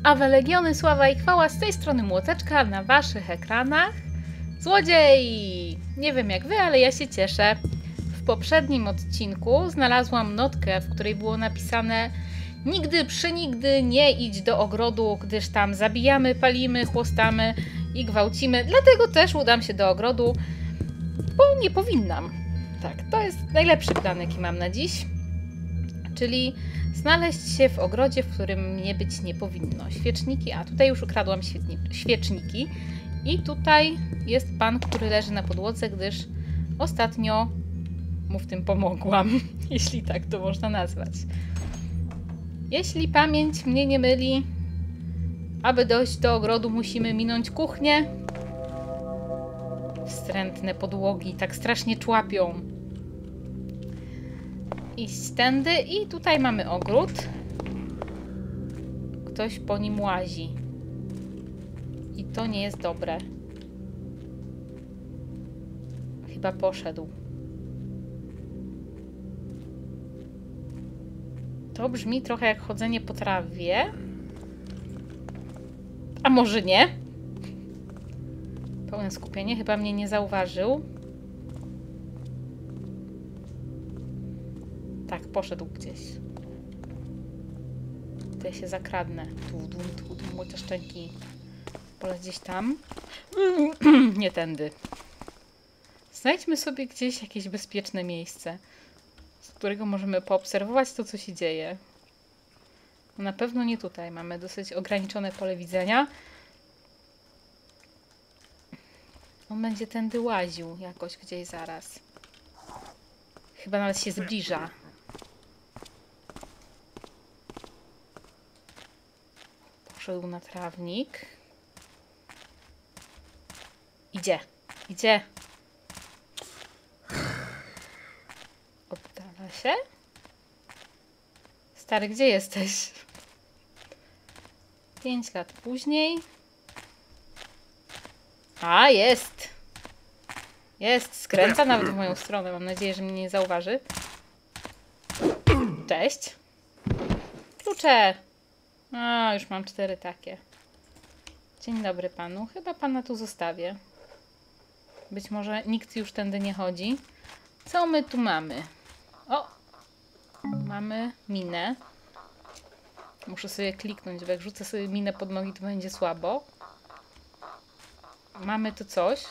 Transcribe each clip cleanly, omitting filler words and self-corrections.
Awe Legiony, sława i chwała, z tej strony Młoteczka na waszych ekranach. Złodziej! Nie wiem jak wy, ale ja się cieszę. W poprzednim odcinku znalazłam notkę, w której było napisane: nigdy przynigdy nie idź do ogrodu, gdyż tam zabijamy, palimy, chłostamy i gwałcimy. Dlatego też udam się do ogrodu, bo nie powinnam. Tak, to jest najlepszy plan, jaki mam na dziś. Czyli znaleźć się w ogrodzie, w którym mnie być nie powinno. Świeczniki, a tutaj już ukradłam świeczniki. I tutaj jest pan, który leży na podłodze, gdyż ostatnio mu w tym pomogłam, jeśli tak to można nazwać. Jeśli pamięć mnie nie myli, aby dojść do ogrodu, musimy minąć kuchnię. Wstrętne podłogi tak strasznie człapią. Iść tędy i tutaj mamy ogród. Ktoś po nim łazi. I to nie jest dobre. Chyba poszedł. To brzmi trochę jak chodzenie po trawie. A może nie? Pełne skupienie. Chyba mnie nie zauważył. Tak, poszedł gdzieś. To ja się zakradnę. Tu, moje szczęki. Pole gdzieś tam. Nie tędy. Znajdźmy sobie gdzieś jakieś bezpieczne miejsce, z którego możemy poobserwować to, co się dzieje. No na pewno nie tutaj. Mamy dosyć ograniczone pole widzenia. On będzie tędy łaził jakoś gdzieś zaraz. Chyba nawet się zbliża. Poszedł na trawnik. Idzie. Oddala się. Stary, gdzie jesteś? 5 lat później. A, jest! Jest, skręca nawet w moją stronę. Mam nadzieję, że mnie nie zauważy. Cześć. Klucze! A, już mam 4 takie. Dzień dobry panu. Chyba pana tu zostawię. Być może nikt już tędy nie chodzi. Co my tu mamy? O! Mamy minę. Muszę sobie kliknąć, bo jak rzucę sobie minę pod nogi, to będzie słabo. Mamy tu coś.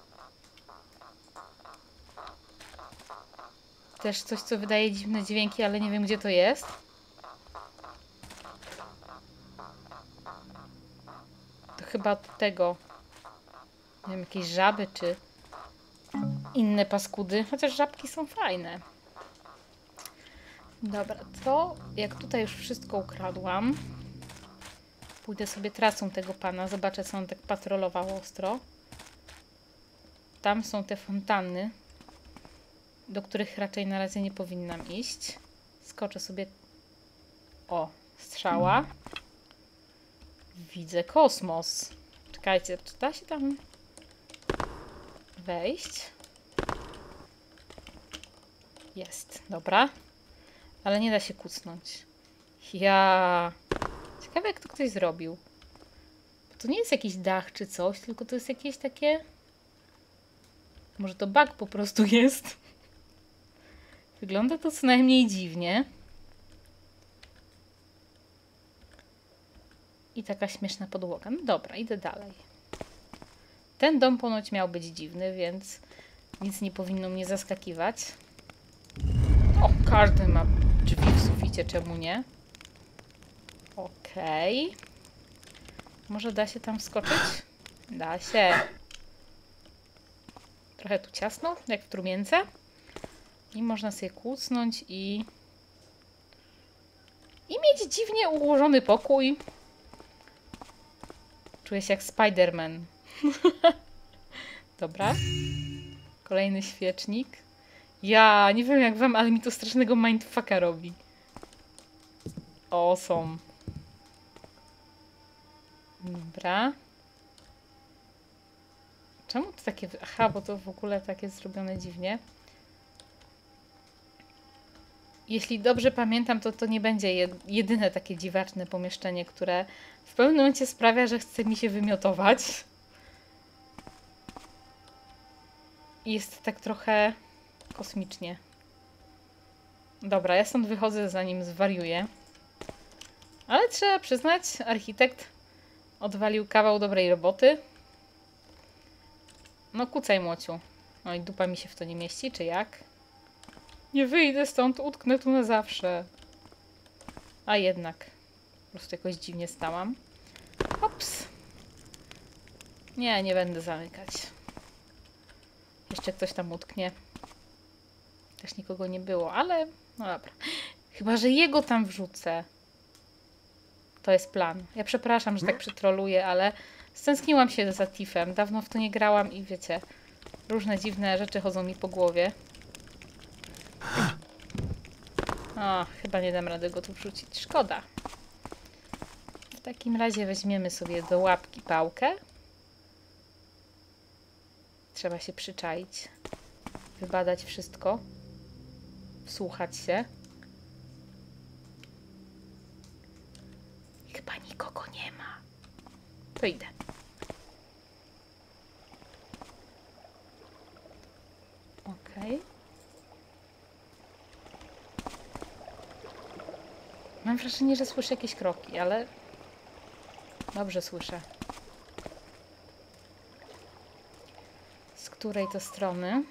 Też coś, co wydaje dziwne dźwięki, ale nie wiem, gdzie to jest. To chyba od tego. Nie wiem, jakieś żaby, czy inne paskudy. Chociaż żabki są fajne. Dobra, to jak tutaj już wszystko ukradłam, pójdę sobie trasą tego pana. Zobaczę, co on tak patrolował ostro. Tam są te fontanny, do których raczej na razie nie powinnam iść. Skoczę sobie... O, strzała. Widzę kosmos. Czekajcie, czy da się tam wejść? Jest, dobra. Ale nie da się kucnąć. Ciekawe, jak to ktoś zrobił. Bo to nie jest jakiś dach czy coś, tylko to jest jakieś takie... Może to bug po prostu jest. Wygląda to co najmniej dziwnie. I taka śmieszna podłoga. No dobra, idę dalej. Ten dom ponoć miał być dziwny, więc nic nie powinno mnie zaskakiwać. O, każdy ma drzwi w suficie, czemu nie? Okej. Może da się tam wskoczyć? Da się. Trochę tu ciasno, jak w trumience. I można sobie kucnąć i mieć dziwnie ułożony pokój. Czuję się jak Spider-Man. Dobra. Kolejny świecznik. Ja nie wiem jak wam, ale mi to strasznego mindfucka robi. O, są. Dobra. Czemu to takie... Aha, bo to w ogóle takie zrobione dziwnie. Jeśli dobrze pamiętam, to nie będzie jedyne takie dziwaczne pomieszczenie, które w pewnym momencie sprawia, że chce mi się wymiotować. I jest tak trochę kosmicznie. Dobra, ja stąd wychodzę, zanim zwariuję. Ale trzeba przyznać, architekt odwalił kawał dobrej roboty. No kucaj, młociu. No i dupa mi się w to nie mieści, czy jak? Nie wyjdę stąd, utknę tu na zawsze. A jednak. Po prostu jakoś dziwnie stałam. Ops. Nie będę zamykać. Jeszcze ktoś tam utknie. Też nikogo nie było, ale no dobra. Chyba że jego tam wrzucę. To jest plan. Ja przepraszam, że tak przytroluję, ale stęskniłam się za Tiffem. Dawno w to nie grałam i wiecie, różne dziwne rzeczy chodzą mi po głowie. O, chyba nie dam rady go tu wrzucić. Szkoda. W takim razie weźmiemy sobie do łapki pałkę. Trzeba się przyczaić. Wybadać wszystko. Wsłuchać się. Chyba nikogo nie ma. To idę. Okej. Mam wrażenie, że słyszę jakieś kroki, ale dobrze słyszę. Z której to strony?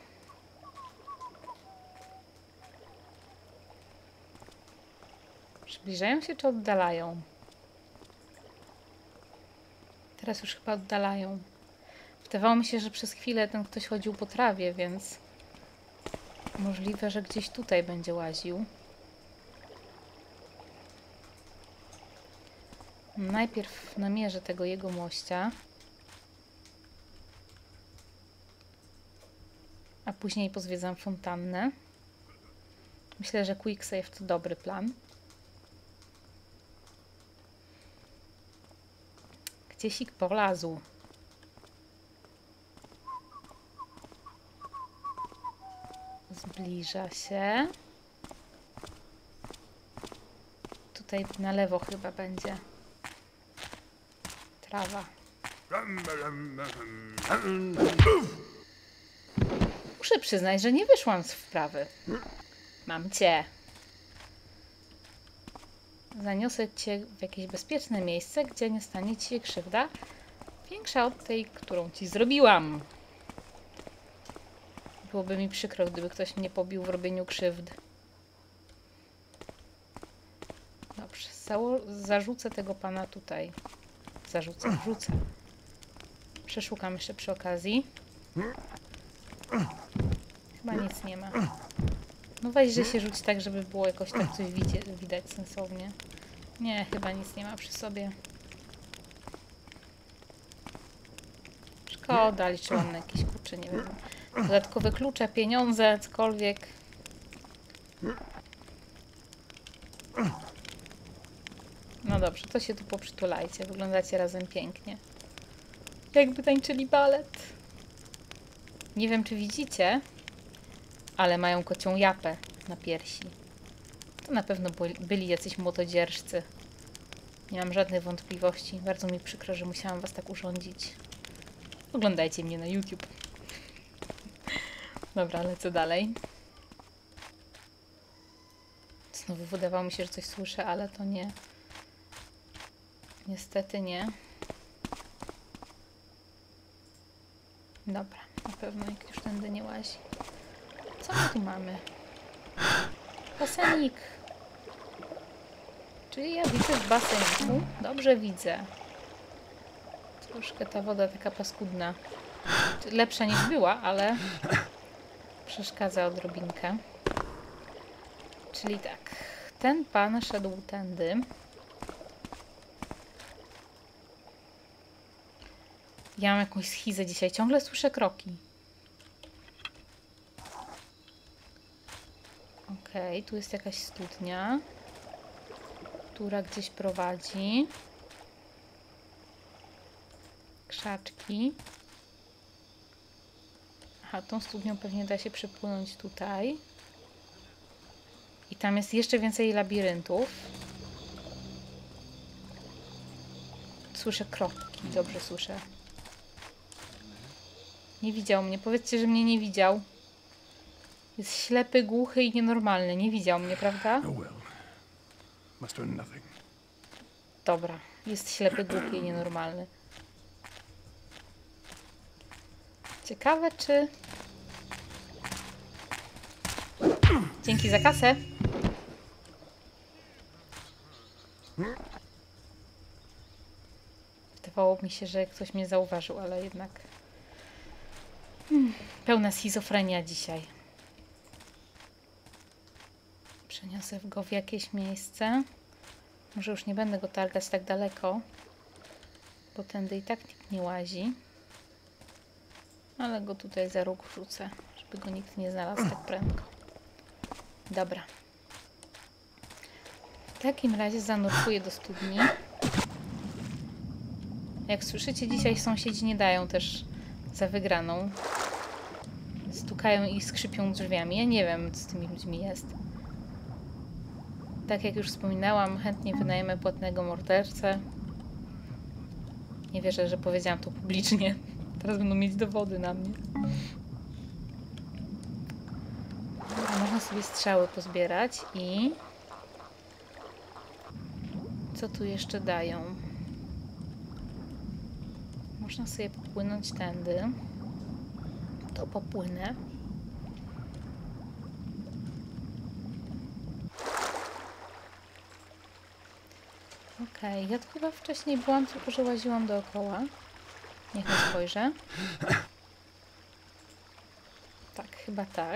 Przybliżają się czy oddalają? Teraz już chyba oddalają. Wydawało mi się, że przez chwilę ten ktoś chodził po trawie, więc możliwe, że gdzieś tutaj będzie łaził. Najpierw namierzę tego jego mościa, a później pozwiedzam fontannę. Myślę, że quick save to dobry plan. Gdziesik polazł. Zbliża się. Tutaj na lewo chyba będzie trawa. Muszę przyznać, że nie wyszłam z wprawy. Mam cię. Zaniosę cię w jakieś bezpieczne miejsce, gdzie nie stanie ci się krzywda większa od tej, którą ci zrobiłam. Byłoby mi przykro, gdyby ktoś mnie pobił w robieniu krzywd. Dobrze, zarzucę tego pana tutaj. Wrzucę. Przeszukam jeszcze przy okazji. Chyba nic nie ma. No weź, że się rzuć tak, żeby było jakoś tak coś widać sensownie. Nie, chyba nic nie ma przy sobie. Szkoda, liczyłam na jakieś, kurcze, nie wiem, dodatkowe klucze, pieniądze, cokolwiek. No dobrze, to się tu poprzytulajcie. Wyglądacie razem pięknie. Jakby tańczyli balet. Nie wiem, czy widzicie, ale mają kocią japę na piersi. To na pewno byli jacyś młotodzieżcy. Nie mam żadnych wątpliwości. Bardzo mi przykro, że musiałam was tak urządzić. Oglądajcie mnie na YouTube. Dobra, lecę dalej. Znowu wydawało mi się, że coś słyszę, ale to nie. Niestety nie. Dobra, na pewno nikt już tędy nie łazi. Co my tu mamy? Basenik. Czyli ja widzę w baseniku? Dobrze widzę. Troszkę ta woda taka paskudna. Lepsza niż była, ale przeszkadza odrobinkę. Czyli tak. Ten pan szedł tędy. Ja mam jakąś schizę dzisiaj. Ciągle słyszę kroki. Okej, tu jest jakaś studnia, która gdzieś prowadzi. Krzaczki. Aha, tą studnią pewnie da się przepłynąć tutaj. I tam jest jeszcze więcej labiryntów. Słyszę kroki, dobrze słyszę. Nie widział mnie. Powiedzcie, że mnie nie widział. Jest ślepy, głuchy i nienormalny. Nie widział mnie, prawda? Dobra. Jest ślepy, głuchy i nienormalny. Ciekawe, czy... Dzięki za kasę. Wydawało mi się, że ktoś mnie zauważył, ale jednak... Pełna schizofrenia dzisiaj. Przeniosę go w jakieś miejsce. Może już nie będę go targać tak daleko, bo tędy i tak nikt nie łazi. Ale go tutaj za róg wrzucę, żeby go nikt nie znalazł tak prędko. Dobra. W takim razie zanurkuję do studni. Jak słyszycie, dzisiaj sąsiedzi nie dają też za wygraną. Stukają i skrzypią drzwiami. Ja nie wiem, co z tymi ludźmi jest. Tak jak już wspominałam, chętnie wynajmę płatnego mordercę. Nie wierzę, że powiedziałam to publicznie. Teraz będą mieć dowody na mnie. A można sobie strzały pozbierać i... Co tu jeszcze dają? Można sobie popłynąć tędy. To popłynę. Okej, ja tu chyba wcześniej byłam, tylko że łaziłam dookoła. Niech ja spojrzę. Tak, chyba tak.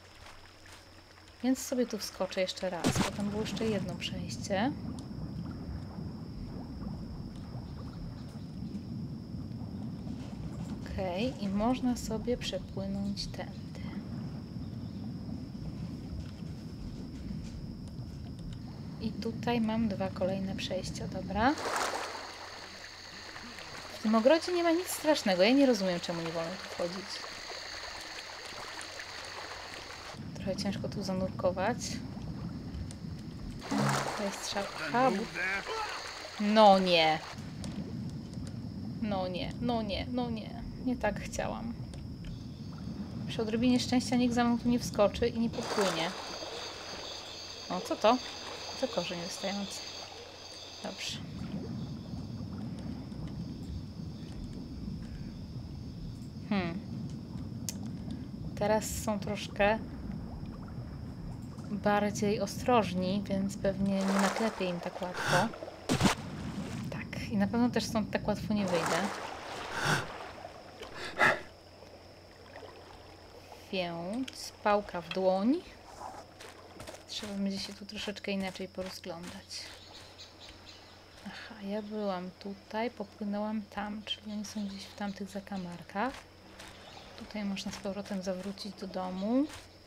Więc sobie tu wskoczę jeszcze raz, bo tam było jeszcze jedno przejście. Okej, i można sobie przepłynąć tędy. I tutaj mam dwa kolejne przejścia, dobra. W tym ogrodzie nie ma nic strasznego. Ja nie rozumiem, czemu nie wolno tu wchodzić. Trochę ciężko tu zanurkować. To jest strzał. No nie. No nie, no nie, no nie. Nie tak chciałam. Przy odrobinie szczęścia nikt za mną tu nie wskoczy i nie popłynie. O, co to? To korzeń wystający. Dobrze. Teraz są troszkę bardziej ostrożni, więc pewnie nie naklepię im tak łatwo. Tak. I na pewno też stąd tak łatwo nie wyjdę. Więc pałka w dłoń. Trzeba będzie się tu troszeczkę inaczej porozglądać. Aha, ja byłam tutaj, popłynęłam tam, czyli oni są gdzieś w tamtych zakamarkach. Tutaj można z powrotem zawrócić do domu.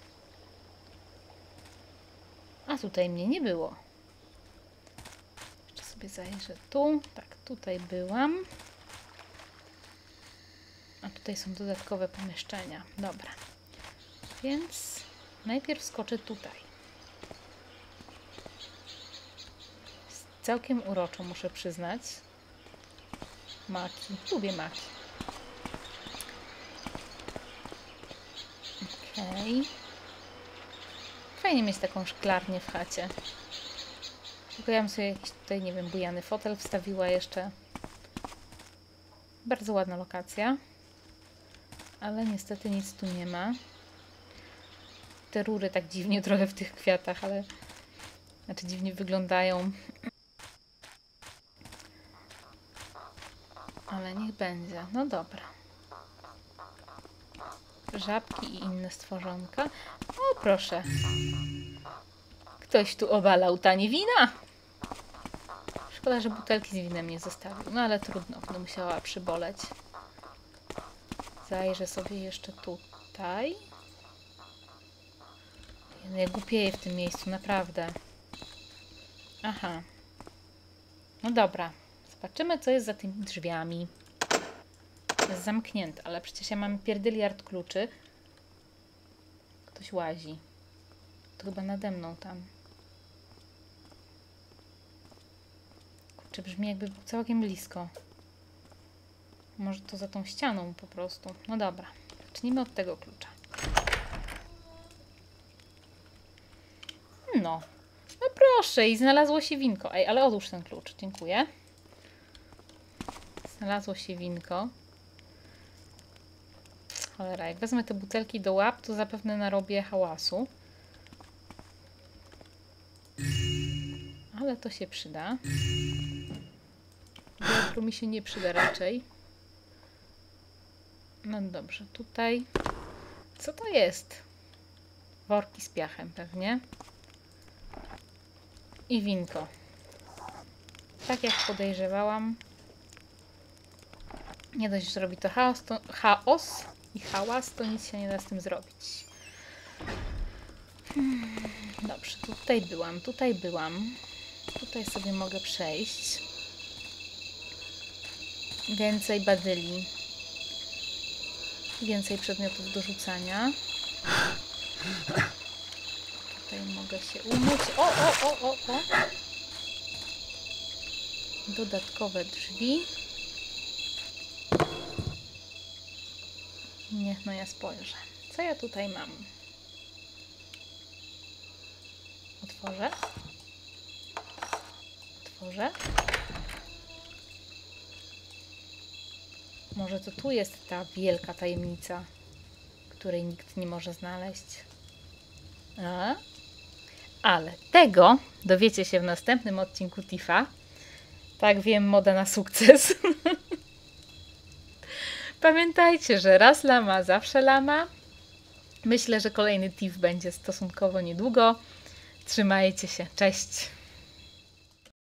A tutaj mnie nie było. Jeszcze sobie zajrzę tu. Tak, tutaj byłam. A tutaj są dodatkowe pomieszczenia. Dobra. Więc najpierw skoczę tutaj. Jest całkiem uroczo, muszę przyznać. Maki. Lubię maki. Okej. Fajnie mieć taką szklarnię w chacie. Tylko ja bym sobie jakiś tutaj, nie wiem, bujany fotel wstawiła jeszcze. Bardzo ładna lokacja. Ale niestety nic tu nie ma. Te rury tak dziwnie trochę w tych kwiatach, ale... Znaczy dziwnie wyglądają. Ale niech będzie. No dobra. Żabki i inne stworzonka. O, proszę. Ktoś tu obalał tanie wina. Szkoda, że butelki z winem nie zostawił. No ale trudno, będę musiała przyboleć. Zajrzę sobie jeszcze tutaj. No ja głupieję w tym miejscu, naprawdę. Aha. No dobra. Zobaczymy, co jest za tymi drzwiami. Jest zamknięte, ale przecież ja mam pierdyliard kluczy. Ktoś łazi. To chyba nade mną tam. Kurczę, brzmi jakby był całkiem blisko. Może to za tą ścianą po prostu. No dobra, zacznijmy od tego klucza. No. No proszę, i znalazło się winko. Ej, ale odłóż ten klucz, dziękuję. Znalazło się winko. Cholera, jak wezmę te butelki do łap, to zapewne narobię hałasu. Ale to się przyda. Wiatru mi się nie przyda raczej. No dobrze, tutaj... Co to jest? Worki z piachem pewnie. I winko. Tak jak podejrzewałam. Nie dość, że robi to chaos i hałas, to nic się nie da z tym zrobić. Dobrze, tutaj byłam, tutaj byłam. Tutaj sobie mogę przejść. Więcej badyli. Więcej przedmiotów do rzucania. Tutaj mogę się umyć. O! Dodatkowe drzwi. Niech no ja spojrzę. Co ja tutaj mam? Otworzę. Otworzę. Może to tu jest ta wielka tajemnica, której nikt nie może znaleźć. Ale tego dowiecie się w następnym odcinku Tifa. Tak wiem, moda na sukces. Pamiętajcie, że raz lama, zawsze lama. Myślę, że kolejny Tif będzie stosunkowo niedługo. Trzymajcie się. Cześć!